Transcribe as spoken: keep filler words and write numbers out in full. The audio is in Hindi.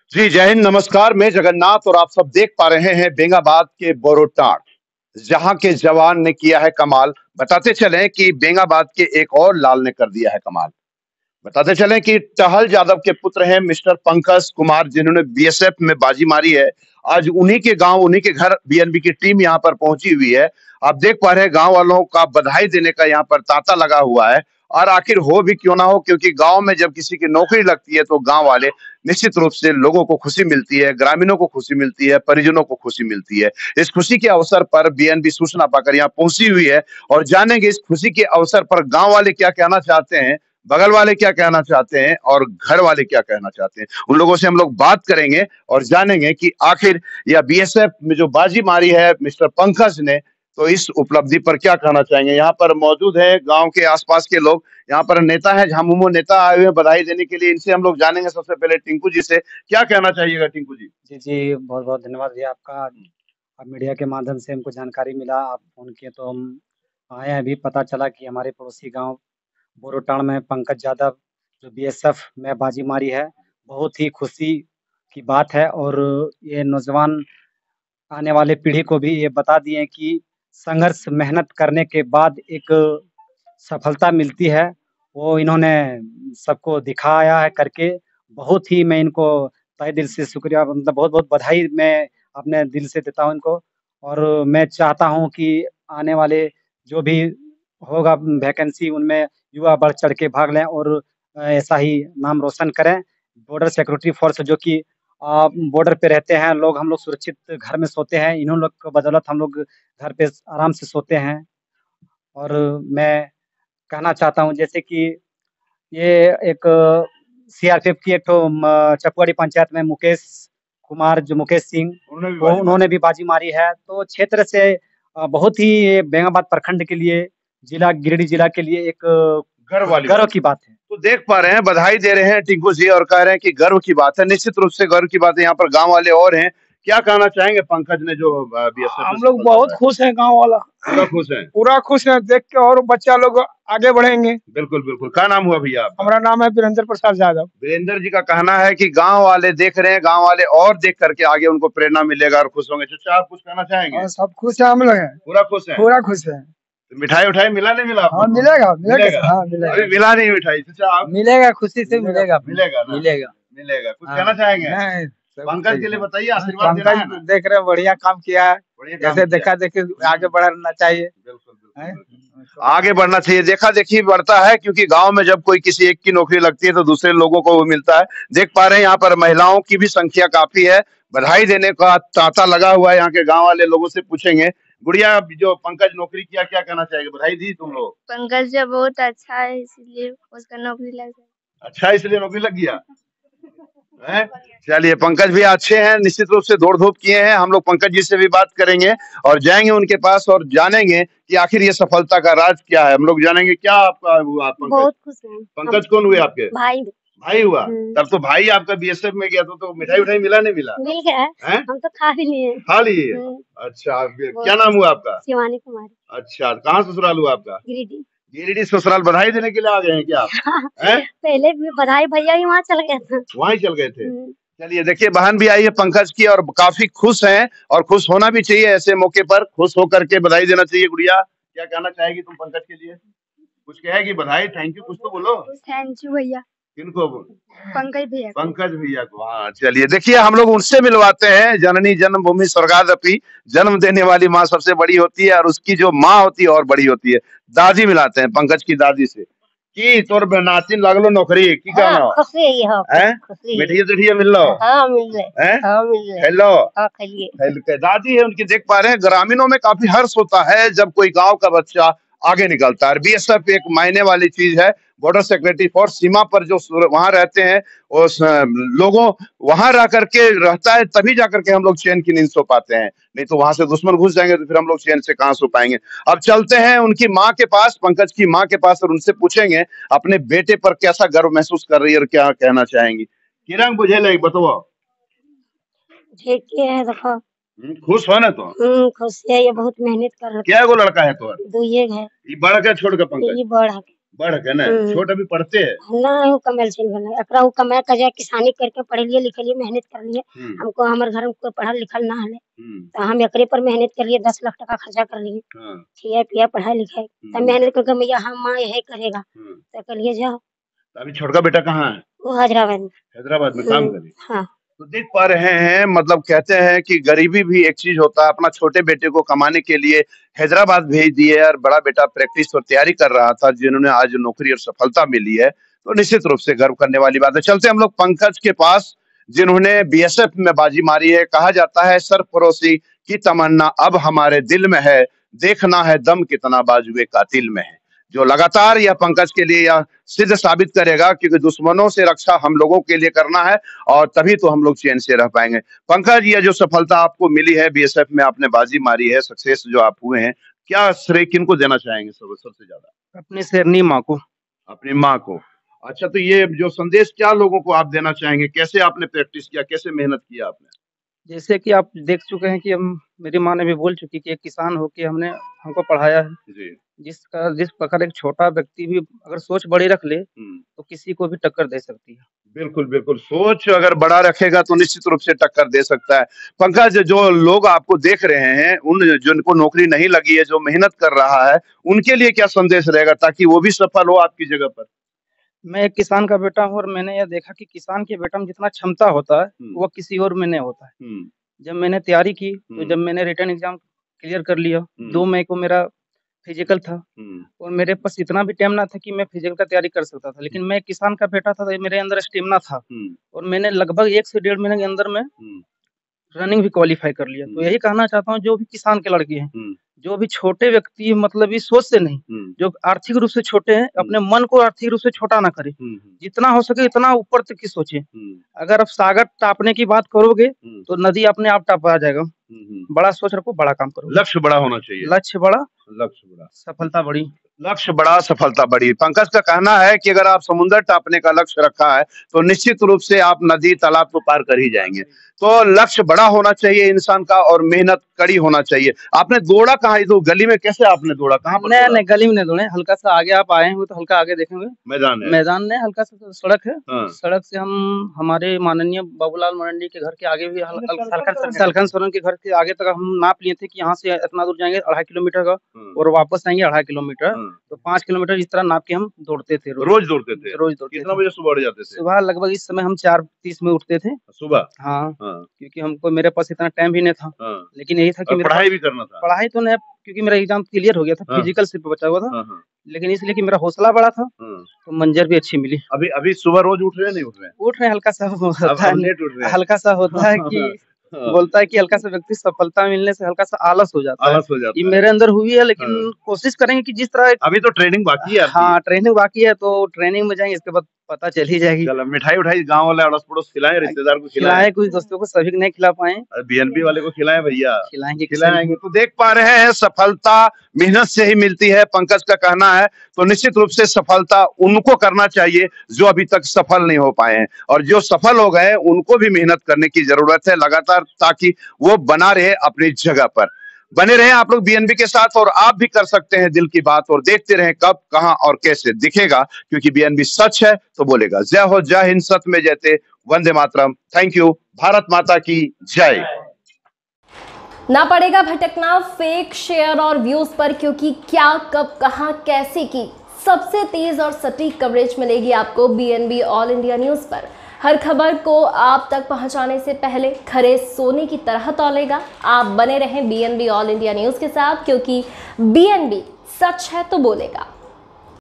जी, जय हिंद, नमस्कार। मैं जगन्नाथ और आप सब देख पा रहे हैं बेंगाबाद के बोरोटांड़, जहां के जवान ने किया है कमाल। बताते चलें कि बेंगाबाद के एक और लाल ने कर दिया है कमाल। बताते चलें कि टहल यादव के पुत्र हैं मिस्टर पंकज कुमार, जिन्होंने बीएसएफ में बाजी मारी है। आज उन्हीं के गांव, उन्हीं के घर बीएनबी की टीम यहां पर पहुंची हुई है। आप देख पा रहे हैं गांव वालों का बधाई देने का यहां पर तांता लगा हुआ है। और आखिर हो भी क्यों ना हो, क्योंकि गांव में जब किसी की नौकरी लगती है तो गांव वाले निश्चित रूप से, लोगों को खुशी मिलती है, ग्रामीणों को खुशी मिलती है, परिजनों को खुशी मिलती है। इस खुशी के अवसर पर बीएनबी सूचना पाकर यहाँ पहुंची हुई है और जानेंगे इस खुशी के अवसर पर गांव वाले क्या कहना चाहते हैं, बगल वाले क्या कहना चाहते हैं और घर वाले क्या कहना चाहते हैं। उन लोगों से हम लोग बात करेंगे और जानेंगे कि आखिर यह बीएसएफ में जो बाजी मारी है मिस्टर पंकज ने, तो इस उपलब्धि पर क्या कहना चाहेंगे। यहाँ पर मौजूद है गांव के आसपास के लोग, यहाँ पर नेता है, झामुमो नेता आए हुए हैं बधाई देने के लिए। इनसे हम लोग जानेंगे सबसे पहले टिंकू जी से, क्या कहना चाहिएगा टिंकू जी। जी, जी, बहुत-बहुत धन्यवाद भैया आपका। अब मीडिया के माध्यम से हमको जानकारी मिला, आप फ़ोन किए तो हम आए हैं। अभी पता चला कि हमारे पड़ोसी गाँव बोरोटांड़ में पंकज यादव जो बीएसएफ में बाजी मारी है, बहुत ही खुशी की बात है। और ये नौजवान आने वाले पीढ़ी को भी ये बता दिए कि संघर्ष, मेहनत करने के बाद एक सफलता मिलती है, वो इन्होंने सबको दिखाया है करके। बहुत ही मैं इनको तहे दिल से शुक्रिया, मतलब बहुत-बहुत बधाई मैं अपने दिल से देता हूँ इनको। और मैं चाहता हूँ कि आने वाले जो भी होगा वैकेंसी, उनमें युवा बढ़-चढ़ के भाग लें और ऐसा ही नाम रोशन करें। बॉर्डर सिक्योरिटी फोर्स जो कि अ, बॉर्डर पे रहते हैं लोग, हम लोग सुरक्षित घर में सोते हैं, इन्हों लोग की बदौलत हम लोग घर पे आराम से सोते हैं। और मैं कहना चाहता हूँ जैसे कि ये एक सीआरपीएफ की एक ठो म चकवाड़ी पंचायत में मुकेश कुमार, जो मुकेश सिंह, उन्होंने भी वो बाजी उन्होंने मारी। भी बाजी मारी है। तो क्षेत्र से अ, बहुत ही बेंगाबाद प्रखंड के लिए, जिला गिरिडीह जिला के लिए एक गर्व वाली गर्व बात की बात है। तो देख पा रहे हैं, बधाई दे रहे हैं टिंकू जी और कह रहे हैं कि गर्व की बात है। निश्चित रूप से गर्व की बात है। यहाँ पर गांव वाले और हैं, क्या कहना चाहेंगे पंकज ने जो बीएसएफ में हम लोग सफलता बहुत पाई? खुश हैं, गांव वाला पूरा खुश हैं। पूरा खुश है देख के, और बच्चा लोग आगे बढ़ेंगे। बिल्कुल बिल्कुल। क्या नाम हुआ भैया आपका? हमारा नाम है वीरेंद्र प्रसाद यादव। वीरेंद्र जी का कहना है कि गांव वाले देख रहे हैं, गांव वाले और देख करके आगे उनको प्रेरणा मिलेगा और खुश होंगे। चाचा, आप कुछ कहना चाहेंगे? और सब खुश है, हम लोग हैं पूरा खुश है। पूरा खुश है। तो मिठाई उठाई मिला नहीं मिला आपको? हाँ मिलेगा मिलेगा, मिलेगा। हाँ मिलेगा, अभी मिला नहीं मिठाई। चाचा आप? मिलेगा, खुशी से मिलेगा मिलेगा ना? मिलेगा। मिलेगा। कुछ हाँ, कहना चाहेंगे नहीं, सब पंकज सही के लिए? है। बताइए, आशीर्वाद देना है ना? पंकज देख रहे हैं, बढ़िया काम किया है, बढ़िया काम जैसे किया। देखा देखी आगे बढ़ना चाहिए। बिल्कुल बिल्कुल हैं? बिल्कुल। आगे बढ़ना चाहिए, देखा देखी बढ़ता है, क्योंकि गांव में जब कोई किसी एक की नौकरी लगती है तो दूसरे लोगों को वो मिलता है। देख पा रहे हैं यहाँ पर महिलाओं की भी संख्या काफी है। बधाई देने का तांता लगा हुआ है। यहाँ के गांव वाले लोगों से पूछेंगे। गुड़िया, जो पंकज नौकरी किया, क्या कहना चाहेंगे? बधाई दी तुम लोग? पंकज जो बहुत अच्छा है, इसलिए उसका नौकरी लग गया। अच्छा, इसलिए नौकरी लग गया है? चलिए, पंकज भी अच्छे हैं, निश्चित रूप से दौड़ धूप किए हैं। हम लोग पंकज जी से भी बात करेंगे और जाएंगे उनके पास और जानेंगे कि आखिर ये सफलता का राज क्या है। हम लोग जानेंगे। क्या आपका हुआ पंकज? बहुत खुश हैं। पंकज कौन हुए आपके? भाई। भाई हुआ? हम्म। तब तो भाई आपका बीएसएफ में गया तो, तो मिठाई उठाई मिला नहीं मिला? मिल गया है, हैं? हम तो खा भी लिए। खा लिए? हम्म। अच्छा, क्या नाम हुआ आपका? शिवानी कुमारी। अच्छा, कहाँ ससुराल हुआ आपका? गिरिडीह। गिरिडीह ससुराल। बधाई देने के लिए आ गए हैं क्या? हैं? पहले भी बधाई भैया ही वहाँ चल गए थे। वहीं चल गए थे। हम्म। चलिए, देखिए बहन भी आई है पंकज की और काफी खुश हैं और खुश होना भी चाहिए। ऐसे मौके पर खुश होकर के बधाई देना चाहिए। गुड़िया, क्या कहना चाहेगी तुम पंकज के लिए? कुछ कहेगी? बधाई, थैंक यू कुछ तो बोलो। थैंक यू भैया। किनको? पंकज भैया। पंकज भैया को। हाँ, चलिए देखिए हम लोग उनसे मिलवाते हैं। जननी जन्मभूमि स्वर्गादपि, जन्म देने वाली माँ सबसे बड़ी होती है और उसकी जो माँ होती है और बड़ी होती है। दादी मिलाते हैं पंकज की दादी से कि तोर नातिन लागलो नौकरी की कहना खुशी है हो। हैं? खुशी। मिठिया तिठिया मिल लो? हाँ मिल रहे हैं? हाँ मिल रहे हेलो। हाँ खाइए। हेल- दादी है उनकी। देख पा रहे हैं ग्रामीणों में काफी हर्ष होता है जब कोई गांव का बच्चा आगे निकलता है। बीएसएफ एक मायने वाली चीज है। बॉर्डर सिक्योरिटी फोर्स सीमा पर जो वहां रहते हैं, उस लोगों वहां रह करके रहता है, तभी जाकर के हम लोग चैन की नींद सो पाते हैं। नहीं तो वहां से दुश्मन घुस जाएंगे तो फिर हम लोग चैन से कहां सो पाएंगे। अब चलते हैं उनकी माँ के पास, पंकज की माँ के पास, और उनसे पूछेंगे अपने बेटे पर कैसा गर्व महसूस कर रही है और क्या कहना चाहेंगी। किरण बुझे लगे बताओ। ठीक है, देखो खुश हो ना? तो हम्म खुश है, ये बहुत मेहनत कर रहा है। क्या गो लड़का है तो? दो ये है। ये बड़ा क्या छोड़ के पंकज? ये बड़ा बढ़ के ना छोट अभी पढ़ते हैं ना हूँ कमल सिंह बना एकरा हूँ कमाए कजा किसानी करके पढ़े लिए लिखे लिए मेहनत कर लिए हमको हमारे घर में कोई पढ़ल लिखल ना हले तो हम एकरे पर मेहनत कर लिए दस लाख टका खर्चा कर लिए खिया पिया पढ़ाई लिखाई तब मेहनत करके मैया हम माँ यही करेगा तो करिए जाओ। अभी छोटका बेटा कहाँ है? वो हैदराबाद में हैदराबाद में काम करे। हाँ तो देख पा रहे हैं, मतलब कहते हैं कि गरीबी भी एक चीज होता है। अपना छोटे बेटे को कमाने के लिए हैदराबाद भेज दिए और बड़ा बेटा प्रैक्टिस और तैयारी कर रहा था, जिन्होंने आज नौकरी और सफलता मिली है, तो निश्चित रूप से गर्व करने वाली बात है। चलते हम लोग पंकज के पास, जिन्होंने बीएसएफ में बाजी मारी है। कहा जाता है सरफरोशी की तमन्ना अब हमारे दिल में है, देखना है दम कितना बाजुए कातिल में है। जो लगातार यह पंकज के लिए यह सिद्ध साबित करेगा, क्योंकि दुश्मनों से रक्षा हम लोगों के लिए करना है और तभी तो हम लोग चैन से रह पाएंगे। पंकज, यह जो सफलता आपको मिली है, बीएसएफ में आपने बाजी मारी है, सक्सेस जो आप हुए हैं, क्या श्रेय किनको देना चाहेंगे सबसे ज्यादा? अपनी शेरनी माँ को। अपनी माँ को। अच्छा, तो ये जो संदेश क्या लोगों को आप देना चाहेंगे? कैसे आपने प्रैक्टिस किया, कैसे मेहनत किया आपने? जैसे कि आप देख चुके हैं कि हम मेरी माँ ने भी बोल चुकी कि एक किसान होके हमने हमको पढ़ाया है जी। जिसका जिस प्रकार एक छोटा व्यक्ति भी अगर सोच बड़ी रख ले तो किसी को भी टक्कर दे सकती है। बिल्कुल बिल्कुल, सोच अगर बड़ा रखेगा तो निश्चित रूप से टक्कर दे सकता है। पंकज, जो लोग आपको देख रहे हैं, उन जिनको नौकरी नहीं लगी है, जो मेहनत कर रहा है, उनके लिए क्या संदेश रहेगा ताकि वो भी सफल हो आपकी जगह पर? मैं एक किसान का बेटा हूँ और मैंने यह देखा कि किसान के बेटा में जितना क्षमता होता है वो किसी और में नहीं होता है। जब मैंने तैयारी की तो जब मैंने रिटर्न एग्जाम क्लियर कर लिया, दो मई को मेरा फिजिकल था और मेरे पास इतना भी टाइम ना था कि मैं फिजिकल का तैयारी कर सकता था, लेकिन मैं किसान का बेटा था तो मेरे अंदर स्टेमिना था और मैंने लगभग एक से डेढ़ महीने के अंदर में रनिंग भी क्वालिफाई कर लिया। तो यही कहना चाहता हूँ जो भी किसान के लड़के हैं, जो भी छोटे व्यक्ति, मतलब इस सोच से नहीं, जो आर्थिक रूप से छोटे हैं, अपने मन को आर्थिक रूप से छोटा ना करे, जितना हो सके इतना ऊपर तक की सोचे। अगर आप सागर टापने की बात करोगे तो नदी अपने आप टापा जाएगा। बड़ा सोच रखो, बड़ा काम करो। लक्ष्य बड़ा होना चाहिए। लक्ष्य बड़ा, लक्ष्य बड़ा, सफलता बड़ी। लक्ष्य बड़ा, सफलता बड़ी। पंकज का कहना है कि अगर आप समुद्र टापने का लक्ष्य रखा है तो निश्चित रूप से आप नदी तालाब को पार कर ही जाएंगे। तो लक्ष्य बड़ा होना चाहिए इंसान का और मेहनत कड़ी होना चाहिए। आपने दौड़ा कहाँ? तो गली में कैसे आपने दौड़ा? कहाँ पर? नहीं नहीं, गली में नहीं दौड़े, हल्का सा आगे आप आए हुए तो हल्का आगे देखेंगे मैदान है। मैदान में हल्का सा सड़क है। हाँ। सड़क से हम हमारे माननीय बाबूलाल मरंडी के घर के आगे भी सलखन सोरेन के घर के आगे तक हम नाप लिए थे कि यहाँ से इतना दूर जाएंगे अढ़ाई किलोमीटर का और वापस आएंगे अढ़ाई किलोमीटर, तो पाँच किलोमीटर इस तरह नाप के हम दौड़ते थे। रोज दौड़ते थे? रोज दौड़ते। कितना बजे सुबह उठ जाते थे? सुबह लगभग इस समय हम चार तीस में उठते थे सुबह। हाँ, क्योंकि हमको मेरे पास इतना टाइम भी नहीं था, लेकिन यही था कि पढ़ाई भी करना था। पढ़ाई तो नहीं, क्योंकि मेरा एग्जाम क्लियर हो गया था, फिजिकल से बचा हुआ था, लेकिन इसलिए कि मेरा हौसला बड़ा था तो मंजर भी अच्छी मिली। अभी अभी सुबह रोज उठ रहे हैं? नहीं उठ रहे हैं? उठ रहे हैं, हल्का सा होता है, हल्का सा होता है कि बोलता है कि हल्का सा व्यक्ति सफलता मिलने से हल्का सा आलस हो जाता है। आलस हो जाता है। ये मेरे अंदर हुई है, लेकिन कोशिश करेंगे कि जिस तरह अभी तो ट्रेनिंग बाकी है। हाँ, ट्रेनिंग बाकी है, तो ट्रेनिंग में जाएंगे, इसके बाद पता चल ही जाएगी। मिठाई उठाई गांव वाले अड़ोस पड़ोस खिलाएं, रिश्तेदार को खिलाएं, कुछ दोस्तों को, सभी को नहीं खिला पाए, बीएनबी वाले को खिलाएं भैया। खिलाएंगे खिलाएंगे। तो देख पा रहे हैं, सफलता मेहनत से ही मिलती है, पंकज का कहना है। तो निश्चित रूप से सफलता उनको करना चाहिए जो अभी तक सफल नहीं हो पाए हैं, और जो सफल हो गए उनको भी मेहनत करने की जरूरत है लगातार, ताकि वो बना रहे अपनी जगह पर। बने रहे आप लोग बीएनबी के साथ और आप भी कर सकते हैं दिल की बात, और देखते रहें कब, कहां और कैसे दिखेगा, क्योंकि बीएनबी सच है तो बोलेगा। जय हो, जय हिंद, सत्य में जयते, वंदे मातरम। थैंक यू, भारत माता की जय। ना पड़ेगा भटकना फेक शेयर और व्यूज पर, क्योंकि क्या, कब, कहां, कैसे की सबसे तेज और सटीक कवरेज मिलेगी आपको बीएनबी ऑल इंडिया न्यूज पर। हर खबर को आप तक पहुंचाने से पहले खरे सोने की तरह तौलेगा। आप बने रहें बीएनबी ऑल इंडिया न्यूज के साथ, क्योंकि बीएनबी सच है तो बोलेगा।